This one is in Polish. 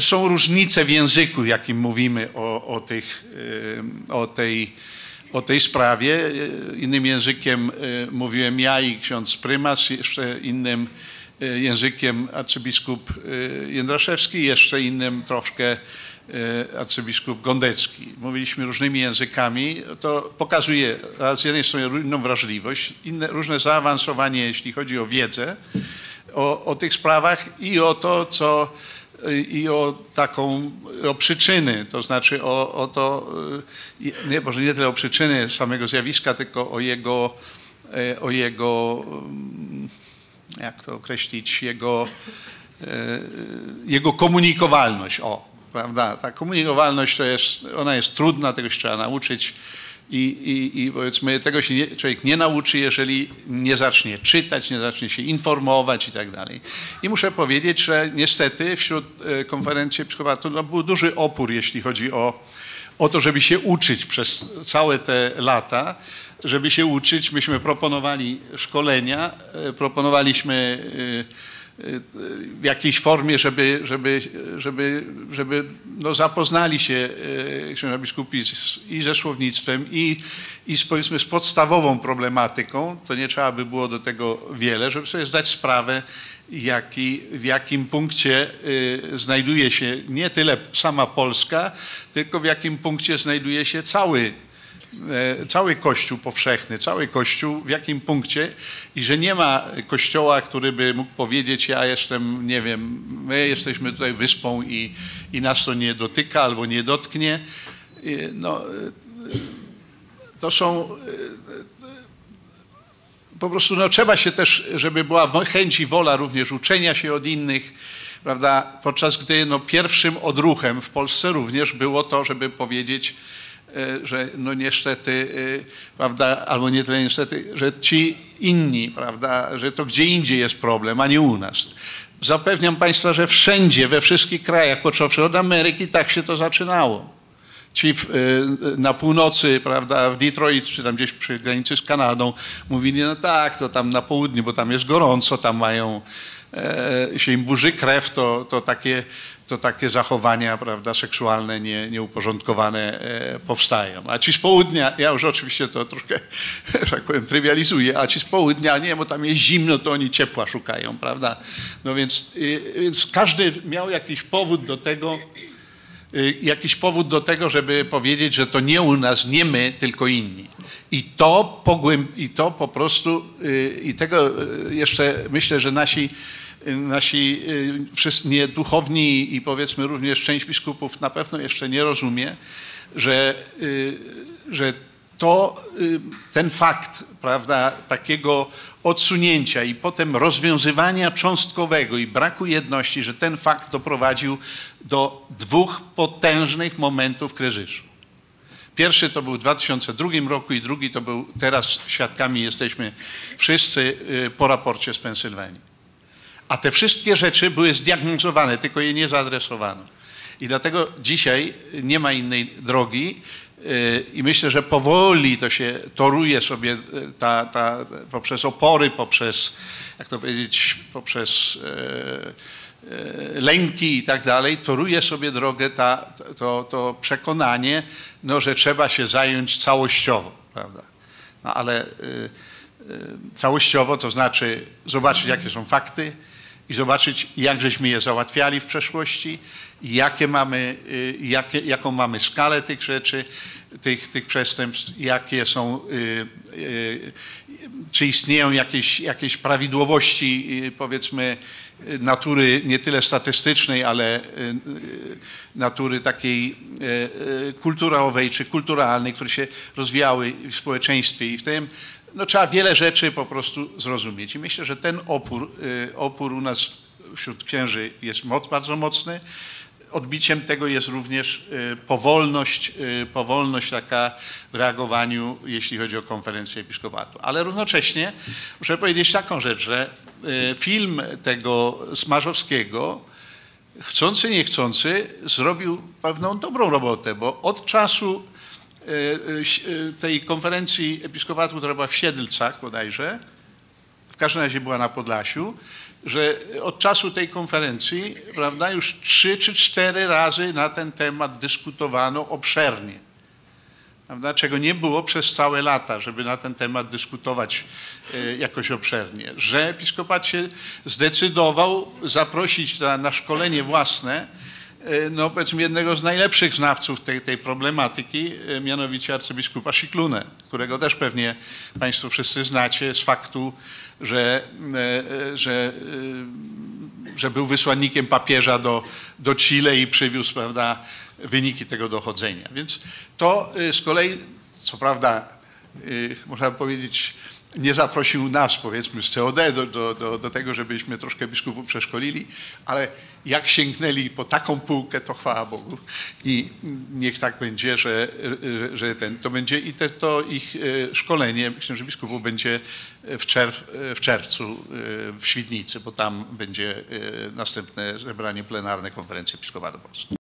są różnice w języku, jakim mówimy o tej sprawie. Innym językiem mówiłem ja i ksiądz prymas, jeszcze innym językiem arcybiskup Jędraszewski, jeszcze innym troszkę arcybiskup Gondecki. Mówiliśmy różnymi językami. To pokazuje z jednej strony inną wrażliwość, różne zaawansowanie, jeśli chodzi o wiedzę o tych sprawach i o to, o przyczyny, to znaczy może nie tyle o przyczyny samego zjawiska, tylko o jego jak to określić, jego komunikowalność. Prawda? Ta komunikowalność ona jest trudna, tego się trzeba nauczyć i powiedzmy tego się człowiek nie nauczy, jeżeli nie zacznie czytać, nie zacznie się informować i tak dalej. I muszę powiedzieć, że niestety wśród konferencji episkopatu był duży opór, jeśli chodzi o to, żeby się uczyć przez całe te lata, żeby się uczyć. Myśmy proponowali szkolenia, proponowaliśmy w jakiejś formie, żeby zapoznali się księża biskupi i ze słownictwem i powiedzmy z podstawową problematyką. To nie trzeba by było do tego wiele, żeby sobie zdać sprawę, w jakim punkcie znajduje się nie tyle sama Polska, tylko w jakim punkcie znajduje się cały Kościół powszechny, cały Kościół w jakim punkcie i że nie ma Kościoła, który by mógł powiedzieć, ja jestem, nie wiem, my jesteśmy tutaj wyspą i nas to nie dotyka albo nie dotknie. No, to są po prostu, no trzeba się też, żeby była chęć i wola również uczenia się od innych, prawda, podczas gdy no, pierwszym odruchem w Polsce również było to, żeby powiedzieć, że no niestety, prawda, albo nie tyle niestety, że ci inni, prawda, że to gdzie indziej jest problem, a nie u nas. Zapewniam Państwa, że wszędzie, we wszystkich krajach, począwszy od Ameryki, tak się to zaczynało. Ci na północy, prawda, w Detroit, czy tam gdzieś przy granicy z Kanadą, mówili, no tak, to tam na południu, bo tam jest gorąco, tam mają, się im burzy krew, to takie zachowania, prawda, seksualne nieuporządkowane powstają. A ci z południa, ja już oczywiście to troszkę, że tak powiem, trywializuję, a ci z południa, nie, bo tam jest zimno, to oni ciepła szukają, prawda. No więc każdy miał jakiś powód do tego, żeby powiedzieć, że to nie u nas, nie my, tylko inni. I to po prostu, i tego jeszcze myślę, że nasi wszyscy nieduchowni i powiedzmy również część biskupów na pewno jeszcze nie rozumie, że ten fakt, prawda, takiego odsunięcia i potem rozwiązywania cząstkowego i braku jedności, że ten fakt doprowadził do dwóch potężnych momentów kryzysu. Pierwszy to był w 2002 roku i drugi to był, teraz świadkami jesteśmy wszyscy po raporcie z Pensylwanii. A te wszystkie rzeczy były zdiagnozowane, tylko je nie zaadresowano. I dlatego dzisiaj nie ma innej drogi i myślę, że powoli to się toruje sobie poprzez opory, poprzez, jak to powiedzieć, poprzez lęki i tak dalej, toruje sobie drogę to przekonanie, no, że trzeba się zająć całościowo, prawda? No, ale całościowo to znaczy zobaczyć, jakie są fakty i zobaczyć, jak żeśmy je załatwiali w przeszłości, jaką mamy skalę tych rzeczy, tych przestępstw, jakie są, czy istnieją jakieś prawidłowości, powiedzmy, natury nie tyle statystycznej, ale natury takiej kulturowej czy kulturalnej, które się rozwijały w społeczeństwie i w tym no, trzeba wiele rzeczy po prostu zrozumieć. I myślę, że ten opór u nas wśród księży jest bardzo mocny. Odbiciem tego jest również powolność taka w reagowaniu, jeśli chodzi o konferencję episkopatu. Ale równocześnie muszę powiedzieć taką rzecz, że film tego Smarzowskiego, chcący nie chcący, zrobił pewną dobrą robotę, bo od czasu tej konferencji episkopatu, która była w Siedlcach bodajże, w każdym razie była na Podlasiu, że od czasu tej konferencji, prawda, już 3 czy 4 razy na ten temat dyskutowano obszernie. Prawda, czego nie było przez całe lata, żeby na ten temat dyskutować jakoś obszernie. Że episkopat się zdecydował zaprosić na szkolenie własne, no powiedzmy jednego z najlepszych znawców tej problematyki, mianowicie arcybiskupa Sciclune, którego też pewnie Państwo wszyscy znacie z faktu, że był wysłannikiem papieża do Chile i przywiózł, prawda, wyniki tego dochodzenia. Więc to z kolei, co prawda, można powiedzieć, nie zaprosił nas, powiedzmy, z COD do tego, żebyśmy troszkę biskupów przeszkolili, ale jak sięgnęli po taką półkę, to chwała Bogu. I niech tak będzie, że to będzie i to ich szkolenie księży biskupów będzie w czerwcu w Świdnicy, bo tam będzie następne zebranie plenarne Konferencji Episkopatu Polskiego.